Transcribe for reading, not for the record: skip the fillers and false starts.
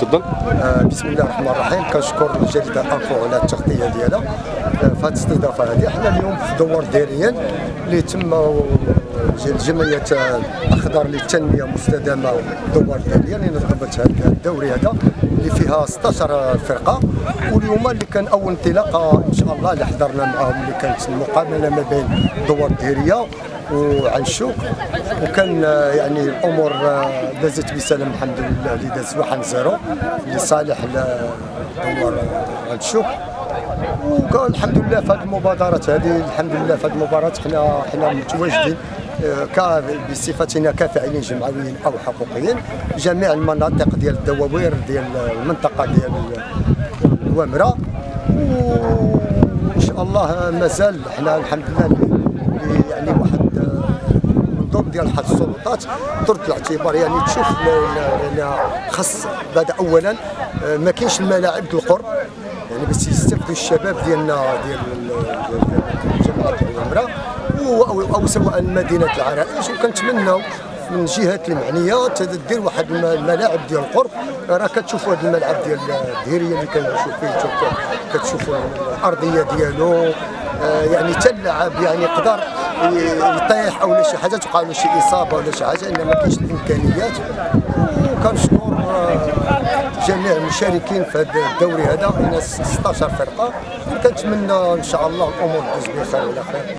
تفضل. بسم الله الرحمن الرحيم. كنشكر الجريده انفو على التغطيه ديالها في هذه الاستضافه هذه. حنا اليوم في دوار دائريا اللي تم ديال الجمعيه الاخضر للتنميه المستدامه دوار دائريا اللي نظمت هذا الدوري هذا اللي فيها 16 فرقه. واليوم اللي كان اول انطلاقه ان شاء الله اللي حضرنا معاهم اللي كانت المقابله ما بين دوار دائريا وعنشوك، وكان يعني الامور دازت بسلام الحمد لله، اللي داز 1-0 لصالح دوار عنشوك. وقال الحمد لله في هذه المبادرات هذه، الحمد لله في هذه المباراه حنا متواجدين بصفتنا كفاعلين جمعويين او حقوقيين جميع المناطق ديال الدواوير ديال المنطقه ديال الوامره. وان شاء الله مازال حنا الحمد لله يعني واحد منظوم ديال حد السلطات درت الاعتبار يعني تشوف خاص بعد اولا ما كاينش الملاعب القرب يعني باش يستافدوا الشباب ديالنا ديال جامعه الوامره او سواء مدينه العرائش. وكنتمناو من الجهات المعنيه تدير واحد الملاعب ديال القرب. راه كتشوفوا هذا الملعب ديال الدهريه اللي كنشوف فيه كتشوفوا الارضيه ديالو يعني حتى اللاعب يعني يقدر يطيح او شي حاجه توقع له شي اصابه ولا شي حاجه، ان ما كاينش الامكانيات. وكنشكر جميع المشاركين في هذا الدوري هذا، 16 فرقه. كنتمنى ان شاء الله الامور تدوز بخير وعلى خير.